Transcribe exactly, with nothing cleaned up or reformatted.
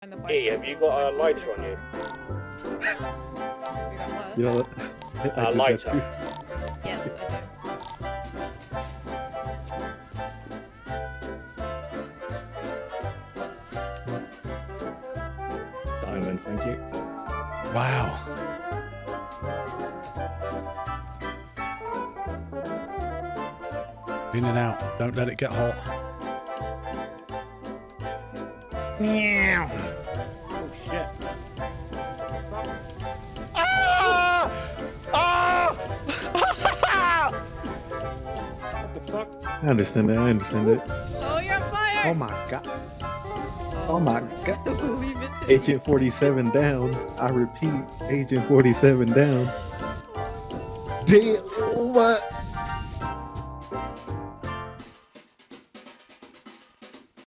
find the bike. Hey, have you got a lighter on you? You know what? I, I A did lighter. that too. Yes, I do. Diamond, thank you. Wow. In and out. Don't let it get hot. Meow. Oh shit. Ah! Ah! What the fuck? I understand that. I understand that. Oh, you're on fire! Oh my god. Oh my god. Leave it to Agent forty-seven down. I repeat, Agent forty-seven down. Damn, what?